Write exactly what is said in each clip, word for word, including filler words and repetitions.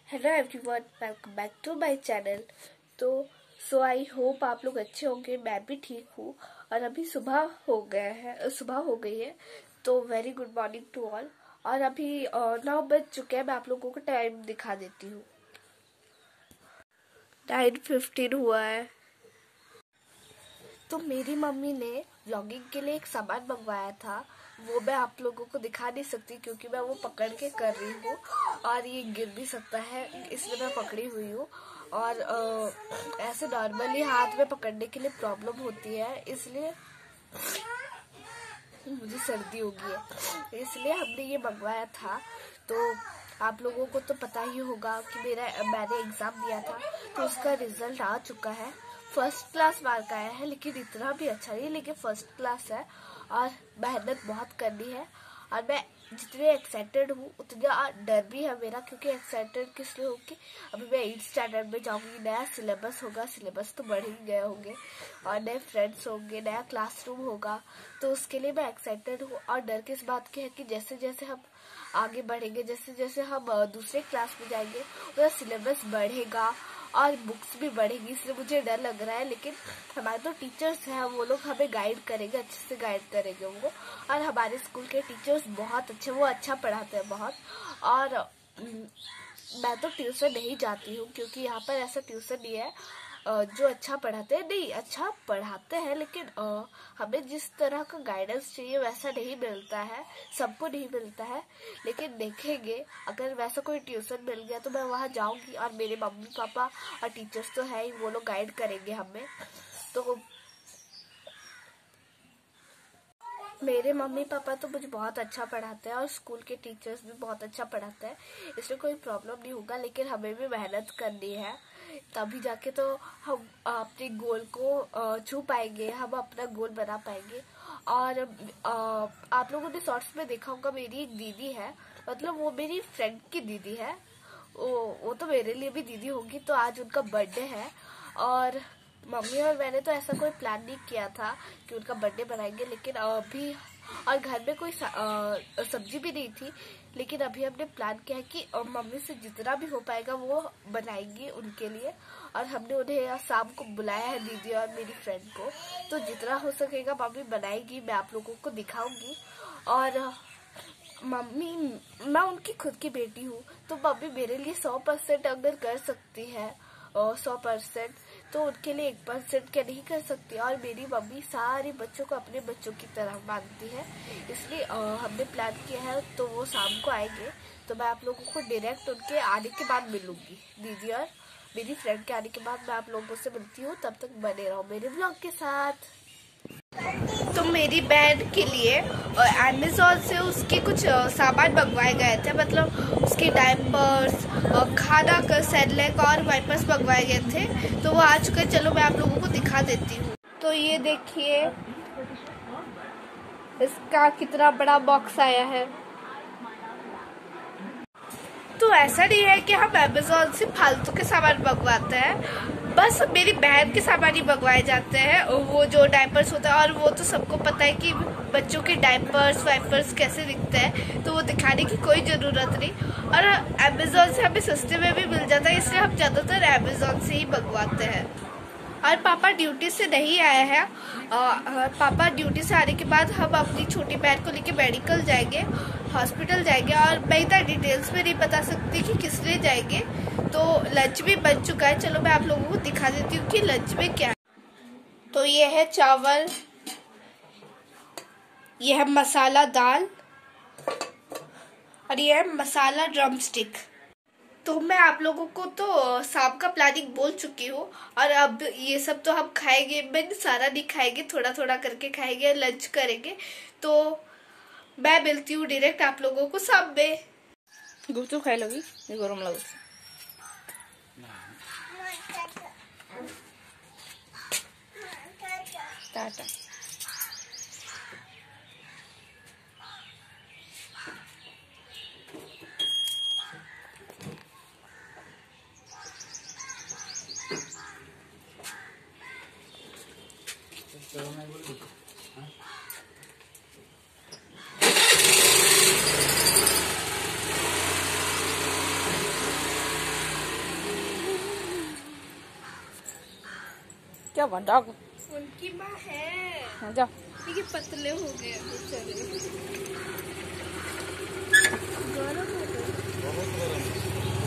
Hello everyone, welcome back to my channel. तो so I hope आप लोग अच्छे होंगे। मैं भी ठीक हूँ और अभी सुबह हो गया है सुबह हो गई है तो very good morning to all. और अभी नौ बज चुके हैं। मैं आप लोगों को टाइम दिखा देती हूँ। नाइन फिफ्टीन हुआ है। तो मेरी मम्मी ने व्लॉगिंग के लिए एक सामान मंगवाया था, वो मैं आप लोगों को दिखा नहीं सकती क्योंकि मैं वो पकड़ के कर रही हूँ और ये गिर भी सकता है, इसलिए मैं पकड़ी हुई हूँ। और आ, ऐसे नॉर्मली हाथ में पकड़ने के लिए प्रॉब्लम होती है, इसलिए मुझे सर्दी हो गई है, इसलिए हमने ये मंगवाया था। तो आप लोगों को तो पता ही होगा कि मेरा मैंने एग्जाम दिया था तो उसका रिजल्ट आ चुका है। फर्स्ट क्लास मार्क आया है, लेकिन इतना भी अच्छा नहीं, लेकिन फर्स्ट क्लास है और मेहनत बहुत करनी है। और मैं जितने एक्साइटेड हूँ उतना डर भी है मेरा, क्योंकि एक्साइटेड किस लिए हूँ कि अभी मैं एट स्टैंडर्ड में जाऊंगी, नया सिलेबस होगा, सिलेबस तो बढ़ ही गए होंगे और नए फ्रेंड्स होंगे, नया क्लासरूम होगा, तो उसके लिए मैं एक्साइटेड हूँ। और डर किस बात की है कि जैसे जैसे हम आगे बढ़ेंगे, जैसे जैसे हम दूसरे क्लास में जाएंगे, उसका सिलेबस बढ़ेगा और बुक्स भी बढ़ेगी, इसलिए मुझे डर लग रहा है। लेकिन हमारे तो टीचर्स हैं, वो लोग हमें गाइड करेंगे, अच्छे से गाइड करेंगे वो। और हमारे स्कूल के टीचर्स बहुत अच्छे, वो अच्छा पढ़ाते हैं बहुत। और मैं तो ट्यूशन नहीं जाती हूँ क्योंकि यहाँ पर ऐसा ट्यूशन नहीं है जो अच्छा पढ़ाते हैं। नहीं, अच्छा पढ़ाते हैं, लेकिन हमें जिस तरह का गाइडेंस चाहिए वैसा नहीं मिलता है, सबको नहीं मिलता है। लेकिन देखेंगे, अगर वैसा कोई ट्यूशन मिल गया तो मैं वहाँ जाऊंगी और मेरे मम्मी पापा और टीचर्स तो है ही, वो लोग गाइड करेंगे हमें। तो मेरे मम्मी पापा तो मुझे बहुत अच्छा पढ़ाते हैं और स्कूल के टीचर्स भी बहुत अच्छा पढ़ाते हैं, इसलिए कोई प्रॉब्लम नहीं होगा। लेकिन हमें भी मेहनत करनी है, तभी जाके तो हम अपने गोल को छू पाएंगे, हम अपना गोल बना पाएंगे। और आप लोगों ने शॉर्ट्स में देखा होगा, मेरी एक दीदी है, मतलब वो मेरी फ्रेंड की दीदी है, वो वो तो मेरे लिए भी दीदी होगी। तो आज उनका बर्थडे है और मम्मी और मैंने तो ऐसा कोई प्लान नहीं किया था कि उनका बर्थडे बनाएंगे, लेकिन अभी और घर में कोई सब्जी भी नहीं थी, लेकिन अभी हमने प्लान किया है कि मम्मी से जितना भी हो पाएगा वो बनाएंगी उनके लिए। और हमने उन्हें शाम को बुलाया है, दीदी और मेरी फ्रेंड को, तो जितना हो सकेगा मम्मी बनाएगी, मैं आप लोगों को दिखाऊंगी। और मम्मी, मैं उनकी खुद की बेटी हूँ, तो मम्मी मेरे लिए सौ परसेंट अगर कर सकती है सौ परसेंट तो उनके लिए एक परसेंट क्या नहीं कर सकती। और मेरी मम्मी सारे बच्चों को अपने बच्चों की तरह मानती है, इसलिए हमने प्लान किया है। तो वो शाम को आएंगे, तो मैं आप लोगों को डायरेक्ट उनके आने के बाद मिलूंगी। दीदी और मेरी फ्रेंड के आने के बाद मैं आप लोगों से मिलती हूँ, तब तक बने रहो मेरे ब्लॉग के साथ। तो मेरी बहन के लिए अमेज़न से उसके कुछ सामान मंगवाए गए थे, मतलब उसके डायपर्स, खाना का सेरेलैक और वाइपर्स मंगवाए गए थे, तो वो आ चुके हैं। चलो मैं आप लोगों को दिखा देती हूँ। तो ये देखिए, इसका कितना बड़ा बॉक्स आया है। तो ऐसा नहीं है कि हम अमेज़न से फालतू के सामान मंगवाते हैं, बस मेरी बहन के सामान ही मंगवाए जाते हैं, वो जो डायपर्स होता है। और वो तो सबको पता है कि बच्चों के डायपर्स वाइपर्स कैसे दिखते हैं, तो वो दिखाने की कोई ज़रूरत नहीं। और अमेज़न से हमें सस्ते में भी मिल जाता है, इसलिए हम ज़्यादातर अमेज़न से ही मंगवाते हैं। और पापा ड्यूटी से नहीं आया है, आ, पापा ड्यूटी से आने के बाद हम अपनी छोटी बहन को लेके मेडिकल जाएंगे, हॉस्पिटल जाएंगे। और मैं इतना डिटेल्स में नहीं बता सकती कि किस लिए जाएंगे। तो लंच भी बन चुका है, चलो मैं आप लोगों को दिखा देती हूँ कि लंच में क्या है। तो ये है चावल, ये है मसाला दाल और ये है मसाला ड्रम स्टिक। तो मैं आप लोगों को तो शाम का प्लानिंग बोल चुकी हूँ, और अब ये सब तो हम खाएंगे, मैं सारा नहीं खाएंगे, थोड़ा थोड़ा करके खाएंगे, लंच करेंगे। तो मैं मिलती हूँ डायरेक्ट आप लोगों को शाम में। गुपचुप खाई लोगी, ये गरम लगो। टाटा। क्या बता उनकी माँ है। जा ये पतले हो गए बेचारे। गरम हो गए। बहुत गरम।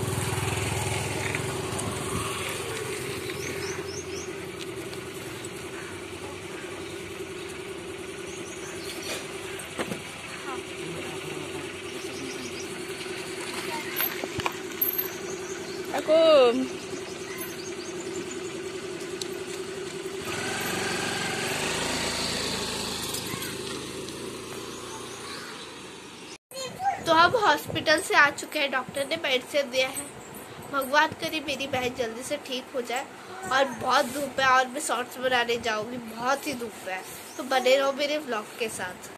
aku तो अब हॉस्पिटल से आ चुके हैं, डॉक्टर ने मेडिसिन दिया है। भगवान करे मेरी बहन जल्दी से ठीक हो जाए। और बहुत धूप है और मैं शॉर्ट्स बनाने जाऊंगी, बहुत ही धूप है, तो बने रहो मेरे व्लॉग के साथ।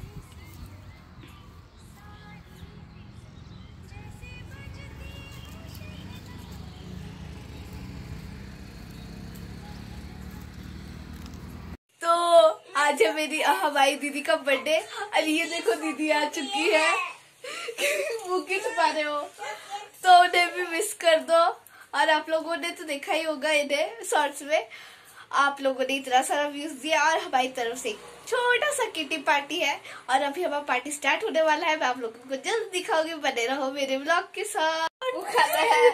तो आज है मेरी हमारी दीदी का बर्थडे और ये देखो दीदी आ चुकी है। वो क्यों छुपा रहे हो? तो उन्हें भी मिस कर दो। और आप लोगों ने तो देखा ही होगा इन्हें शॉर्ट्स में, आप लोगों ने इतना सारा व्यूज दिया। और हमारी तरफ से छोटा सा किटी पार्टी है और अभी हमारा पार्टी स्टार्ट होने वाला है। मैं आप लोगों को जल्द दिखाऊंगी, बने रहो मेरे व्लॉग के साथ। वो खाना है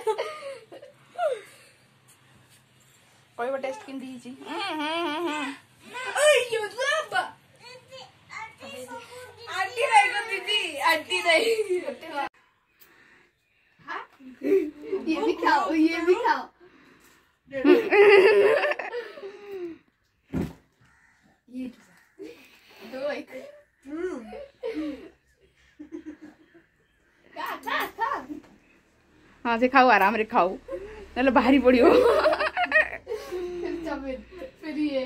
कोई वो टेस्ट किन दीजिए। आंटी रहेगा दीदी, आंटी नहीं। ये भी खाओ, ये भी खाओ। ये दो एक खा खा खा। हाँ से खाओ, आराम रे खाओ, नले भारी पड़ियो। फिर ये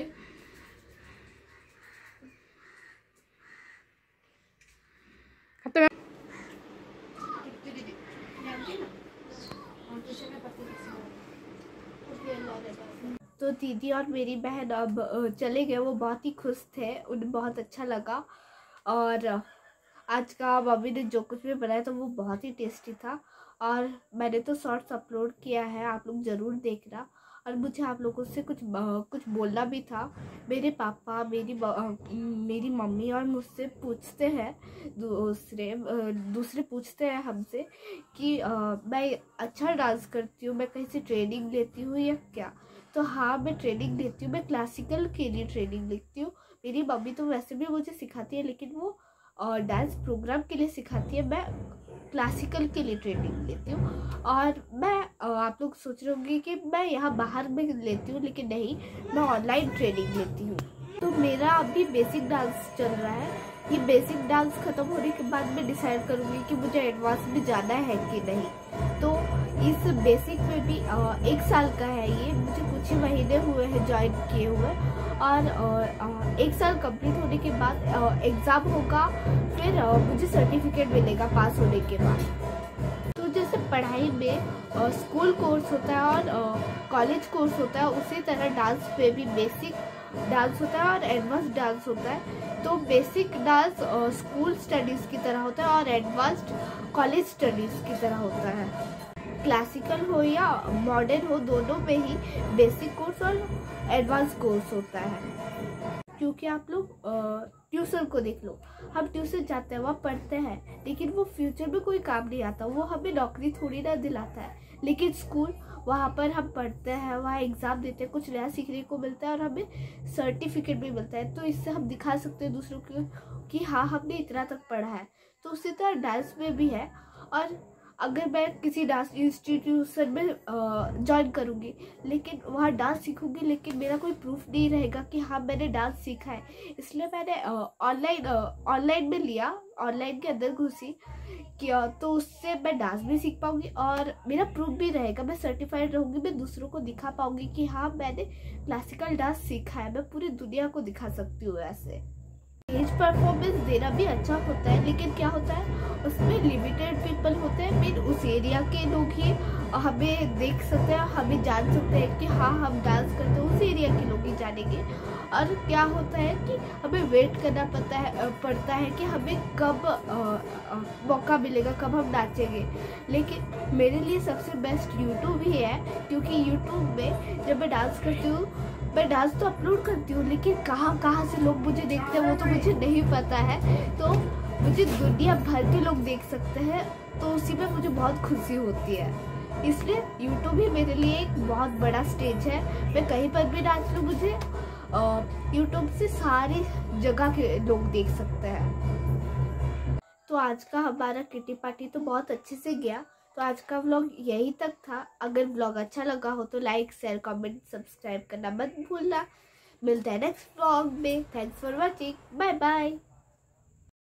तो दीदी और मेरी बहन अब चले गए। वो बहुत ही खुश थे, उन्हें बहुत अच्छा लगा। और आज का मम्मी ने जो कुछ भी बनाया तो वो बहुत ही टेस्टी था। और मैंने तो शॉर्ट्स अपलोड किया है, आप लोग ज़रूर देखना। और मुझे आप लोगों से कुछ कुछ बोलना भी था। मेरे पापा, मेरी मेरी मम्मी और मुझसे पूछते हैं, दूसरे दूसरे पूछते हैं हमसे कि आ, मैं अच्छा डांस करती हूँ, मैं कहीं से ट्रेनिंग लेती हूँ या क्या। तो हाँ, मैं ट्रेनिंग लेती हूँ, मैं क्लासिकल के लिए ट्रेनिंग लेती हूँ। मेरी मम्मी तो वैसे भी मुझे सिखाती है, लेकिन वो डांस प्रोग्राम के लिए सिखाती है, मैं क्लासिकल के लिए ट्रेनिंग लेती हूँ। और मैं आप लोग सोच रहे होंगे कि मैं यहाँ बाहर में लेती हूँ, लेकिन नहीं, मैं ऑनलाइन ट्रेनिंग लेती हूँ। तो मेरा अभी बेसिक डांस चल रहा है। ये बेसिक डांस खत्म होने के बाद मैं डिसाइड करूँगी कि मुझे एडवांस में जाना है कि नहीं। तो इस बेसिक में भी एक साल का है ये, मुझे कुछ ही महीने हुए हैं ज्वाइन किए हुए। और एक साल कंप्लीट होने के बाद एग्ज़ाम होगा, फिर मुझे सर्टिफिकेट मिलेगा पास होने के बाद। तो जैसे पढ़ाई में स्कूल कोर्स होता है और कॉलेज कोर्स होता है, उसी तरह डांस पे भी बेसिक डांस होता है और एडवांस डांस होता है। तो बेसिक डांस स्कूल स्टडीज़ की तरह होता है और एडवांस्ड कॉलेज स्टडीज़ की तरह होता है। क्लासिकल हो या मॉडर्न हो, दोनों में ही बेसिक कोर्स और एडवांस कोर्स होता है। क्योंकि आप लोग ट्यूशन को देख लो, हम ट्यूशन जाते हैं, वहाँ पढ़ते हैं, लेकिन वो फ्यूचर में कोई काम नहीं आता, वो हमें नौकरी थोड़ी ना दिलाता है। लेकिन स्कूल, वहाँ पर हम पढ़ते हैं, वहाँ एग्ज़ाम देते हैं, कुछ नया सीखने को मिलता है और हमें सर्टिफिकेट भी मिलता है। तो इससे हम दिखा सकते हैं दूसरों को कि हाँ, हमने इतना तक पढ़ा है। तो उसी तरह डांस में भी है। और अगर मैं किसी डांस इंस्टीट्यूशन में ज्वाइन करूँगी, लेकिन वहाँ डांस सीखूंगी, लेकिन मेरा कोई प्रूफ नहीं रहेगा कि हाँ मैंने डांस सीखा है, इसलिए मैंने ऑनलाइन ऑनलाइन में लिया, ऑनलाइन के अंदर घुसी किया। तो उससे मैं डांस भी सीख पाऊंगी और मेरा प्रूफ भी रहेगा, मैं सर्टिफाइड रहूँगी, मैं दूसरों को दिखा पाऊंगी कि हाँ मैंने क्लासिकल डांस सीखा है। मैं पूरी दुनिया को दिखा सकती हूँ ऐसे। स्टेज परफॉर्मेंस देना भी अच्छा होता है, लेकिन क्या होता है उसमें लिमिटेड पीपल होते हैं। फिर उस एरिया के लोग ही हमें देख सकते हैं, हमें जान सकते हैं कि हाँ हम डांस करते हैं, उस एरिया के लोग ही जानेंगे। और क्या होता है कि हमें वेट करना पड़ता है पड़ता है कि हमें कब आ, आ, मौका मिलेगा, कब हम नाचेंगे। लेकिन मेरे लिए सबसे बेस्ट यूट्यूब ही है, क्योंकि यूट्यूब में जब मैं डांस करती हूँ मैं डांस तो अपलोड करती हूँ, लेकिन कहाँ कहाँ से लोग मुझे देखते हैं वो तो मुझे नहीं पता है। तो मुझे दुनिया भर के लोग देख सकते हैं, तो उसी में मुझे बहुत खुशी होती है। इसलिए यूट्यूब ही मेरे लिए एक बहुत बड़ा स्टेज है। मैं कहीं पर भी नाच लूँ, मुझे यूट्यूब से सारी जगह के लोग देख सकते हैं। तो आज का हमारा किटी पार्टी तो बहुत अच्छे से गया। तो आज का व्लॉग यही तक था। अगर व्लॉग अच्छा लगा हो तो लाइक शेयर कमेंट सब्सक्राइब करना मत भूलना। मिलते हैं नेक्स्ट व्लॉग में। Thanks for watching, bye bye.